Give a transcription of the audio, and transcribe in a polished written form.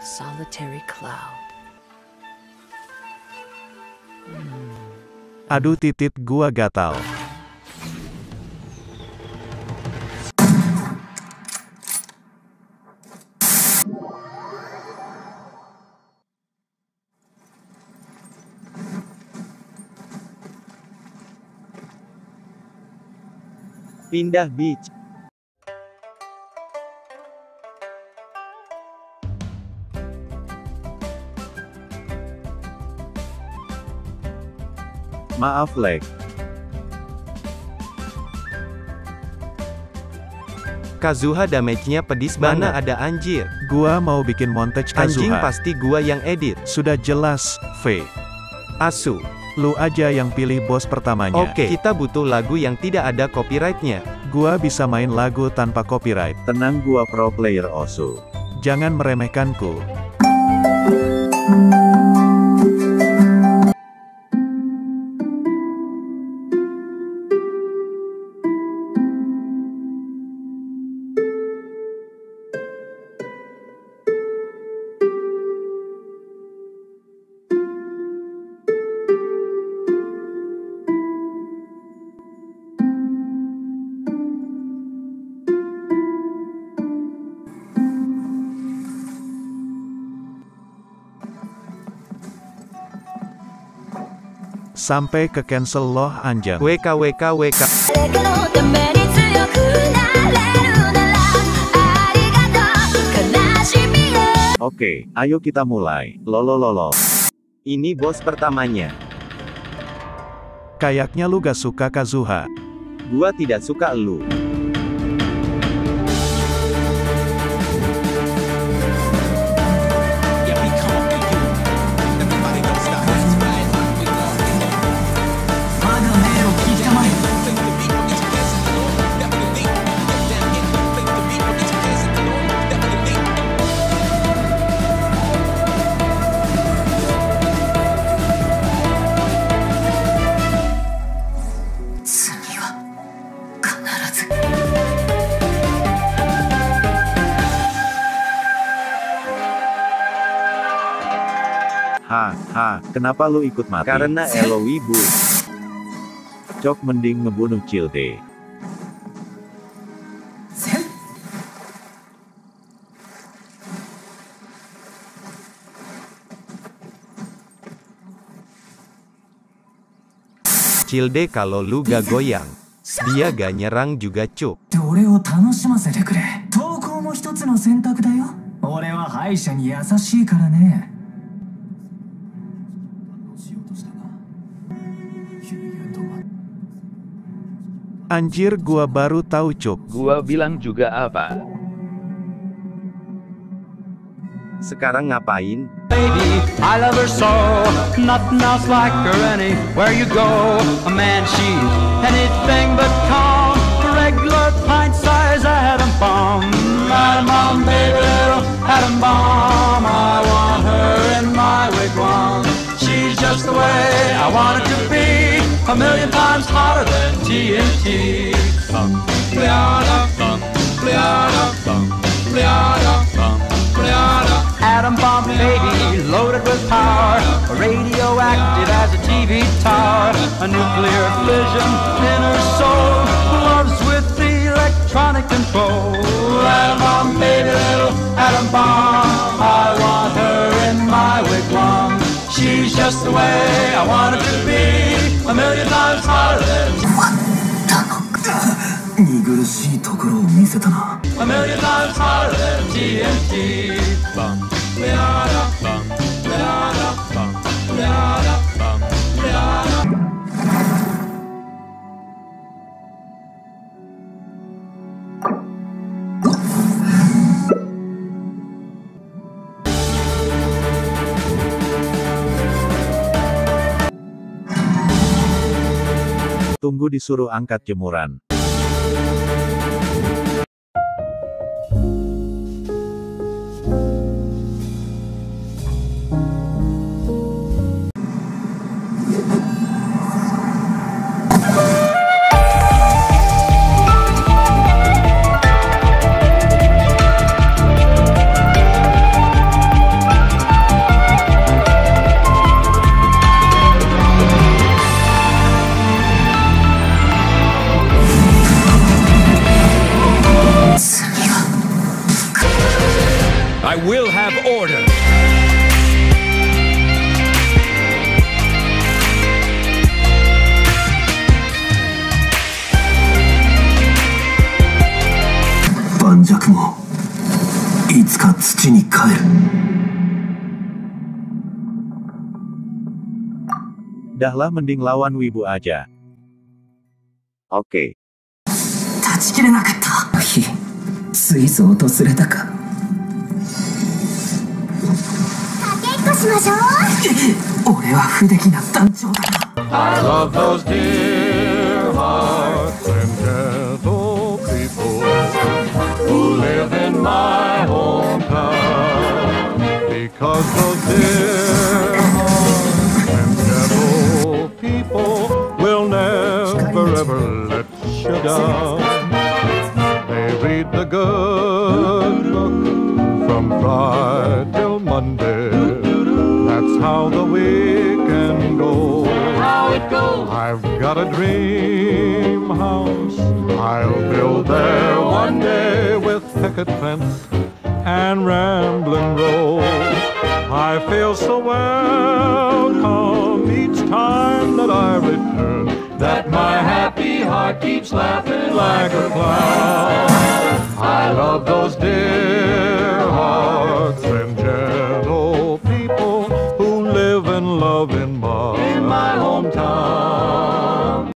solitary cloud. Aduh titit gua gatal. Pindah beach. Maaf Lek. Kazuha damage-nya pedis banget. Mana ada anjir. Gua mau bikin montage Kazuha. Anjing pasti gua yang edit. Sudah jelas, V. Asu. Lu aja yang pilih bos pertamanya. Oke, kita butuh lagu yang tidak ada copyright-nya. Gua bisa main lagu tanpa copyright. Tenang, gua pro player Osu. Jangan meremehkanku. Sampai ke cancel loh anjing. WKWKWK. Oke, ayo kita mulai. Lolololol. Ini bos pertamanya. Kayaknya lu gak suka Kazuha. Gua tidak suka lu. Kenapa lu ikut mati? Karena elo wibu. Cok mending ngebunuh Childe. Childe kalau lu gak goyang, dia gak nyerang juga cuk. Anjir gua baru tahu cuk. Gua bilang juga apa? Sekarang ngapain? Baby, I love her so. Nothing else like her anywhere you go. A man, she's anything but calm. A regular pint-sized atom bomb. Atom bomb, baby, little atom bomb. I want her in my wigwam. She's just the way I want it to be. A million times hotter than TNT. Gliada, gliada, gliada, gliada. Atom bomb baby, loaded with power, radioactive as a TV tower. A nuclear fission in her soul, loves with electronic control. Atom bomb baby, little atom bomb. I want her in my wigwam. She's just the way I want it to be. A million times hotter than a million times hotter than TNT. Liana, Liana, Liana, Liana. Tunggu disuruh angkat jemuran. I will have order. Dahlah mending lawan wibu aja. Oke. 断ち切れなかった。水槽とすれたか。駆けっこしましょう。俺は不出来な団長だ。 I love those dear hearts and gentle people who live in my hometown, because those dear hearts and gentle people will never ever let you down. They read the good book from Friday till Monday. That's how the weekend goes. I've got a dream house I'll build there one day, with picket fence and rambling road. I feel so welcome each time that I return, that my happy heart keeps laughing like a clown. I love those days